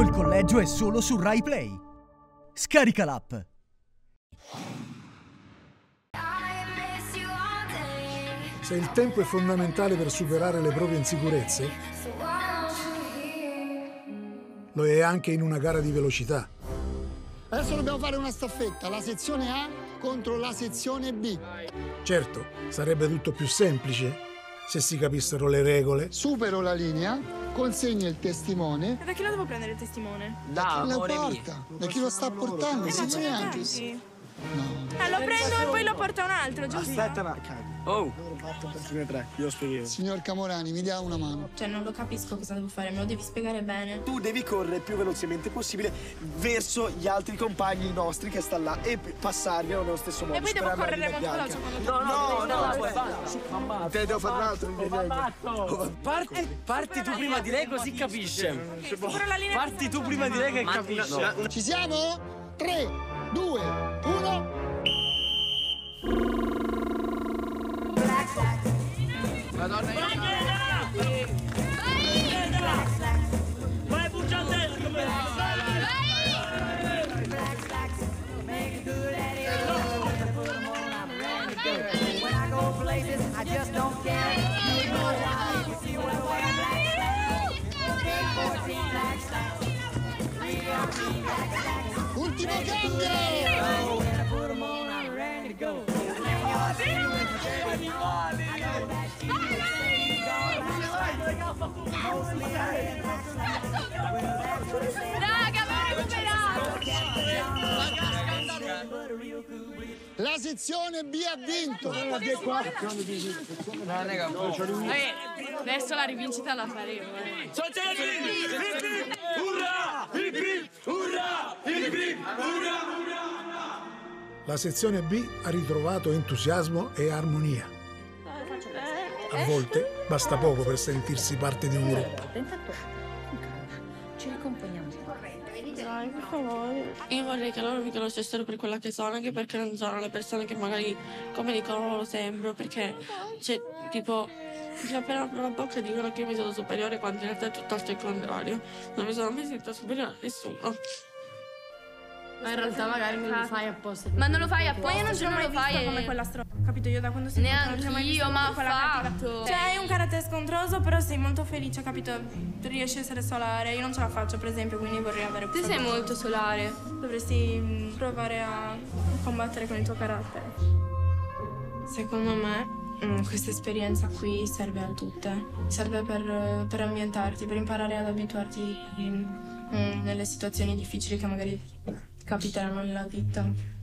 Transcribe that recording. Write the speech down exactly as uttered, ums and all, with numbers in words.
Il collegio è solo su Rai Play. Scarica l'app. Se il tempo è fondamentale per superare le proprie insicurezze, lo è anche in una gara di velocità. Adesso dobbiamo fare una staffetta, la sezione A contro la sezione B. Certo, sarebbe tutto più semplice se si capissero le regole. Supero la linea, consegno il testimone. E da chi lo devo prendere il testimone? Da chi lo porta, da chi lo sta portando, signore Angelus. No. Eh, lo prendo e poi lo porta un altro, giusto? Aspetta, Marca. Oh, tre, io spiego. Signor Camorani, mi dia una mano. Cioè, non lo capisco cosa devo fare, me lo devi spiegare bene. Tu devi correre il più velocemente possibile verso gli altri compagni nostri che stanno là e passarli nello stesso modo. E poi devo correre molto veloce quando No, no, no, no, no. Te devo fare un altro ingrediente. Parti, parti tu prima di lei così capisce. Supero la linea. Parti tu prima di lei che capisce. Ci siamo? tre, due, uno. Madonna, vai bucciatello come Ultimo cambio! Raga, l'ho recuperato! La sezione B ha vinto! Adesso la rivincita la faremo. La sezione B ha ritrovato entusiasmo e armonia. A volte basta poco per sentirsi parte di un gruppo. Ci ricomponiamo. Dai, per favore. Io vorrei che loro mi conoscessero per quella che sono, anche perché non sono le persone che magari come dicono loro sembro, perché c'è tipo che appena apro la bocca dicono che io mi sono superiore quando in realtà è tutt'altro il contrario. Non mi sono mai sentita superiore a nessuno. Ma in realtà magari non lo fai apposta. Ma non lo fai apposta, io non ce non lo fai come quella stronza. Capito, io da quando sei neanche io, ma fatto. Cioè, hai un carattere scontroso, però sei molto felice, capito? Riesci a essere solare. Io non ce la faccio, per esempio, quindi vorrei avere. Tu sei molto solare. Dovresti mh, provare a combattere con il tuo carattere. Secondo me, mh, questa esperienza qui serve a tutte. Serve per, per ambientarti, per imparare ad abituarti in, mh, nelle situazioni difficili che magari capiteranno nella vita.